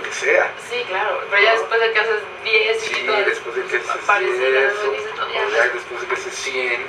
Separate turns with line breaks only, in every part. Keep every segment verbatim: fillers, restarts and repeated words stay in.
que sea.
Sí, claro, pero ya
¿no?
después de que haces diez
Sí,
y todo,
después de que haces
parecidas,
diez,
dices, no, ya
o
no
ya
es-
después de que haces cien,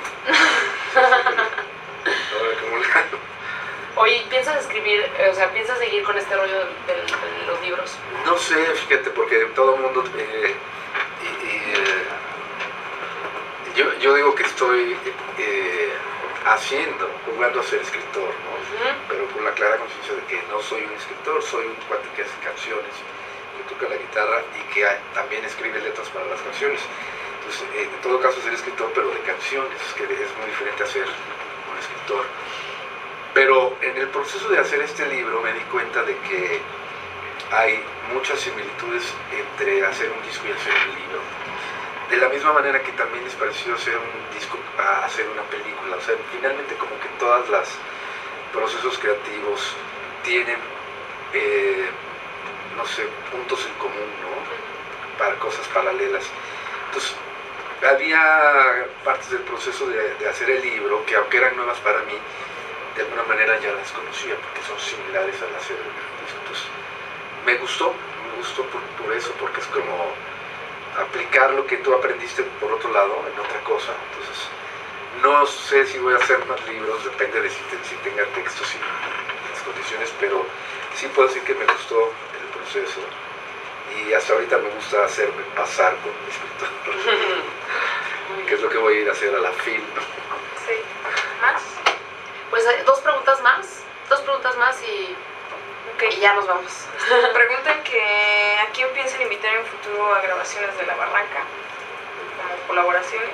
ahora acumulando.
Oye, ¿piensas escribir, eh, o sea, piensas seguir con este rollo del- del- de los libros?
No sé, fíjate, porque todo el mundo, eh, y- y, eh, yo, yo digo que estoy eh, haciendo, jugando a ser escritor, ¿no?
Ujú.
Pero con la clara conciencia de que no soy un escritor, soy un cuate que hace canciones, que toca la guitarra y que ah, también escribe letras para las canciones. Entonces, eh, en todo caso, ser escritor, pero de canciones, que es muy diferente a ser un escritor. Pero en el proceso de hacer este libro me di cuenta de que hay muchas similitudes entre hacer un disco y hacer un libro. De la misma manera que también es parecido hacer un disco a hacer una película. O sea, finalmente como que todos los procesos creativos tienen, eh, no sé, puntos en común, ¿no? Para cosas paralelas. Entonces, había partes del proceso de, de hacer el libro que, aunque eran nuevas para mí, de alguna manera ya las conocía porque son similares al hacer el disco. Entonces, me gustó, me gustó por, por eso, porque es como aplicar lo que tú aprendiste por otro lado en otra cosa. Entonces, no sé si voy a hacer más libros, depende de si, te, si tenga textos y las condiciones, pero sí puedo decir que me gustó el proceso y hasta ahorita me gusta hacerme pasar por un escritor, que es lo que voy a ir a hacer a la FIL, ¿no?
Sí. ¿Más? Pues eh, dos preguntas más, dos preguntas más y,
Ok.
y ya nos vamos.
Preguntan que a quién piensan invitar en futuro a grabaciones de La Barranca, como colaboraciones.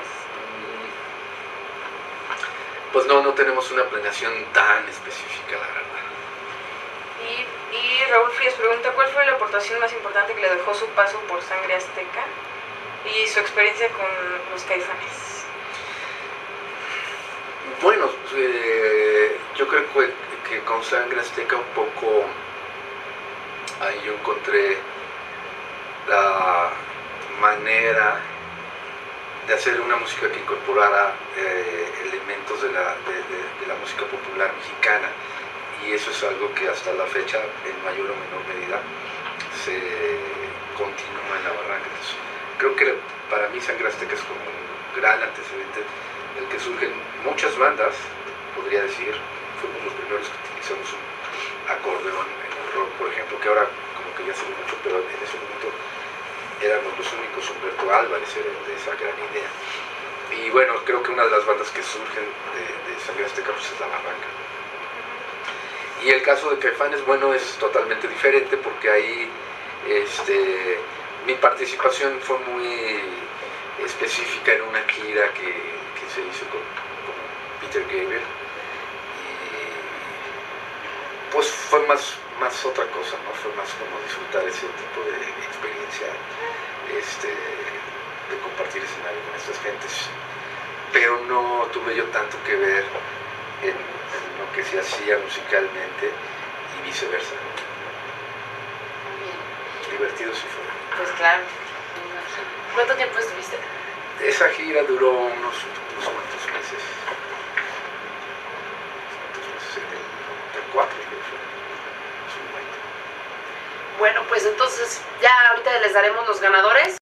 Pues no, no tenemos una planeación tan específica, la verdad.
Y, y Raúl Frías pregunta, ¿cuál fue la aportación más importante que le dejó su paso por Sangre Azteca y su experiencia con los Caifanes?
Bueno, eh, yo creo que, que con Sangre Azteca un poco ahí yo encontré la manera de hacer una música que incorporara eh, elementos de la, de, de, de la música popular mexicana, y eso es algo que hasta la fecha en mayor o menor medida se continúa en La Barranca. Entonces, creo que para mí Sangre Azteca es como un gran antecedente del que surgen muchas bandas, podría decir. Fuimos los primeros que utilizamos un acordeón en el rock, por ejemplo, que ahora como que ya se ve mucho, pero en ese momento éramos los únicos. Humberto Álvarez era el de esa gran idea. Y bueno, creo que una de las bandas que surgen de, de Sangre Azteca pues es La Barranca. Y el caso de Caifanes, bueno, es totalmente diferente porque ahí este, mi participación fue muy específica en una gira que, que se hizo con, con Peter Gabriel. Y pues fue más, más otra cosa, ¿no? Fue más como disfrutar ese tipo de experiencia, este, de compartir escenario con estas gentes. Pero no tuve yo tanto que ver en, en lo que se hacía musicalmente y viceversa.
Muy bien.
Divertido sí fue.
Pues claro. ¿Cuánto tiempo estuviste?
Esa gira duró unos, unos cuantos meses. Unos meses, en el noventa y cuatro creo que fue.
Bueno, pues entonces ya ahorita les daremos los ganadores.